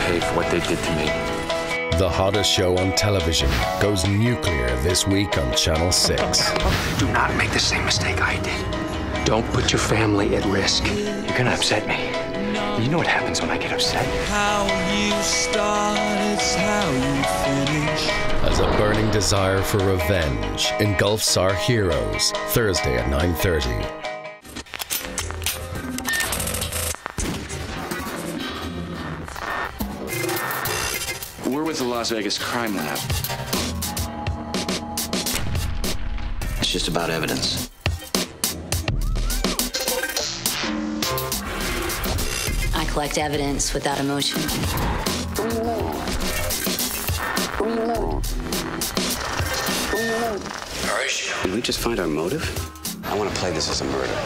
pay for what they did to me. The hottest show on television goes nuclear this week on Channel 6. Do not make the same mistake I did. Don't put your family at risk. You're gonna upset me. You know what happens when I get upset. How you start is how you finish. As a burning desire for revenge engulfs our heroes, Thursday at 9:30. We're with the Las Vegas Crime Lab. It's just about evidence. I collect evidence without emotion. Did we just find our motive? I want to play this as a murder.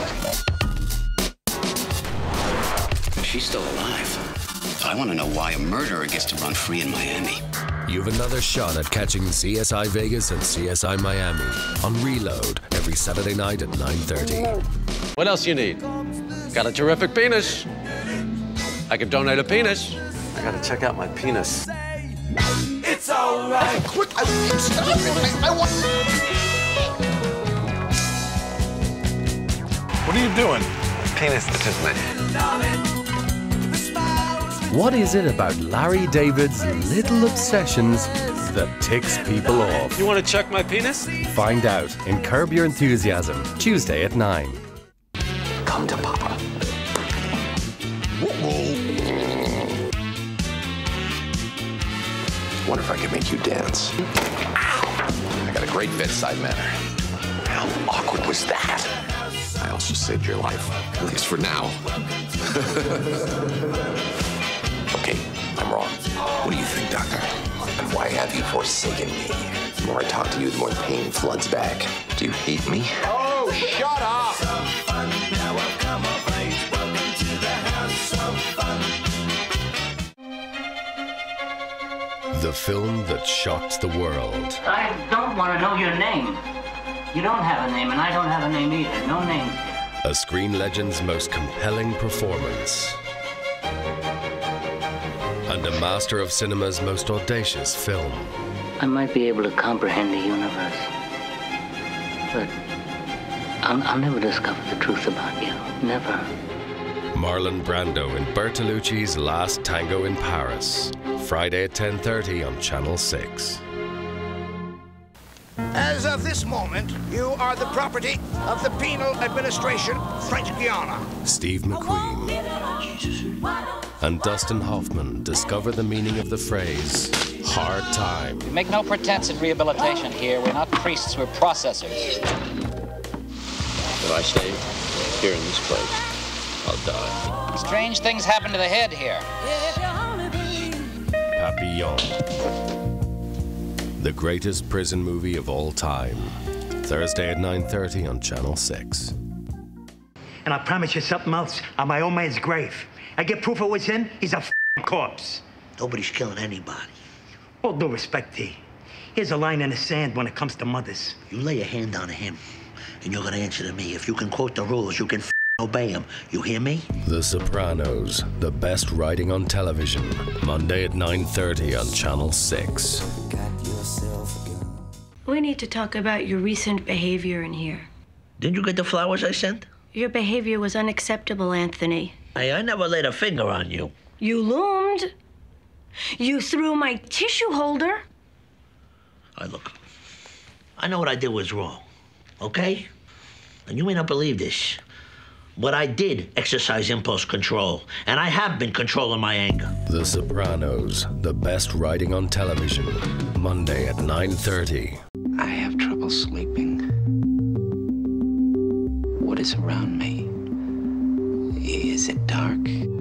She's still alive. I want to know why a murderer gets to run free in Miami. You've another shot at catching CSI Vegas and CSI Miami on Reload every Saturday night at 9:30. What else you need? Got a terrific penis. I could donate a penis. I gotta check out my penis. It's all right. Quick, stop it. I want... What are you doing? Penis adjustment. What is it about Larry David's little obsessions that ticks people off? You want to check my penis? Find out in Curb Your Enthusiasm, Tuesday at 9. Come to Papa. Wonder if I could make you dance. Ow! I got a great bedside manner. How awkward was that? I also saved your life, at least for now. Okay, I'm wrong. What do you think, Doctor? And why have you forsaken me? The more I talk to you, the more the pain floods back. Do you hate me? Oh, shut up! The film that shocked the world. I don't want to know your name. You don't have a name, and I don't have a name either. No names here. A screen legend's most compelling performance. And a master of cinema's most audacious film. I might be able to comprehend the universe, but I'll never discover the truth about you. Never. Marlon Brando in Bertolucci's Last Tango in Paris. Friday at 10:30 on Channel 6. As of this moment, you are the property of the Penal Administration, French Guiana. Steve McQueen and Dustin Hoffman discover the meaning of the phrase, hard time. Make no pretense at rehabilitation here. We're not priests, we're processors. If I stay here in this place, I'll die. Strange things happen to the head here. Papillon. The greatest prison movie of all time. Thursday at 9:30 on Channel 6. And I promise you something else. On my old man's grave, I get proof it was him. He's a corpse. Nobody's killing anybody. All due respect, T. Here's a line in the sand when it comes to mothers. You lay a hand on him, and you're gonna answer to me. If you can quote the rules, you can obey them. You hear me? The Sopranos, the best writing on television. Monday at 9:30 on Channel 6. We need to talk about your recent behavior in here. Didn't you get the flowers I sent? Your behavior was unacceptable, Anthony. Hey, I never laid a finger on you. You loomed. You threw my tissue holder. Look, I know what I did was wrong, okay? And you may not believe this, but I did exercise impulse control, and I have been controlling my anger. The Sopranos, the best writing on television. Monday at 9:30. I have trouble sleeping. What is around me? Is it dark?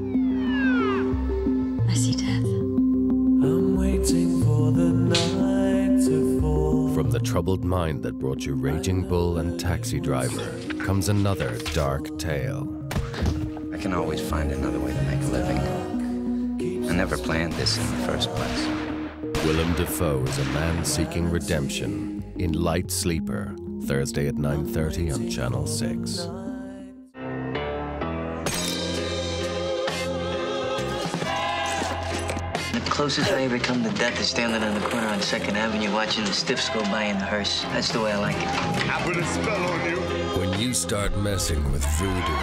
I see death. I'm waiting for the night to fall. From the troubled mind that brought you Raging Bull and Taxi Driver comes another dark tale. I can always find another way to make a living. I never planned this in the first place. Willem Dafoe is a man seeking redemption in Light Sleeper, Thursday at 9:30 on Channel 6. Closest I ever come to death is standing on the corner on 2nd Avenue watching the stiffs go by in the hearse. That's the way I like it. I put a spell on you. When you start messing with voodoo,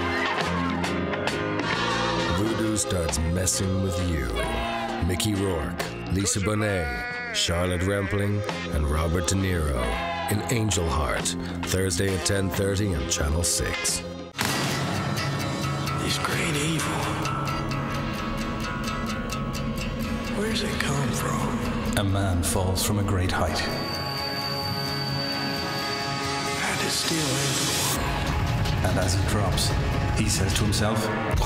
voodoo starts messing with you. Mickey Rourke, Lisa Bonet, Charlotte Rampling, and Robert De Niro in Angel Heart, Thursday at 10:30 on Channel 6. This great evil. Where's it come from? A man falls from a great height. And it's still in the world. And as he drops, he says to himself,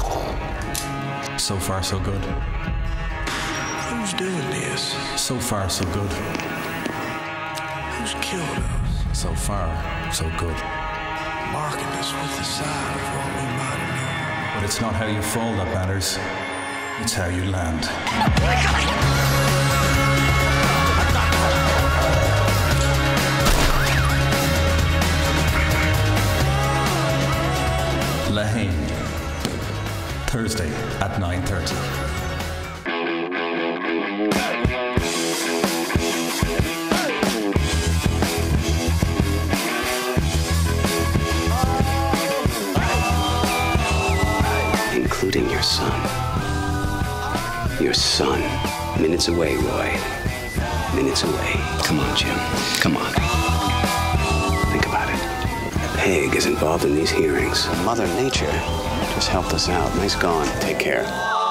so far so good. Who's doing this? So far so good. Who's killing us? So far so good. Marking us with the side of what we might have known. But it's not how you fall that matters. It's how you land. Lahane, Thursday at 9:30. Including your son. Your son. Minutes away, Roy. Minutes away. Come on, Jim. Come on. Think about it. Peg is involved in these hearings. Mother Nature just helped us out. Nice going. Take care.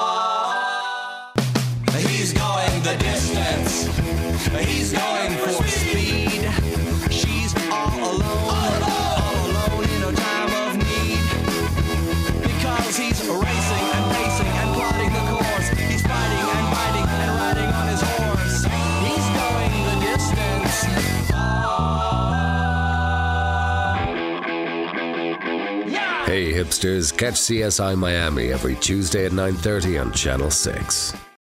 He's going the distance. He's going for speed. She's all alone. All alone in her time of need. Because he's racing and pacing and plotting the course. He's fighting and biting and riding on his horse. He's going the distance. Hey hipsters, catch CSI Miami every Tuesday at 9:30 on Channel 6.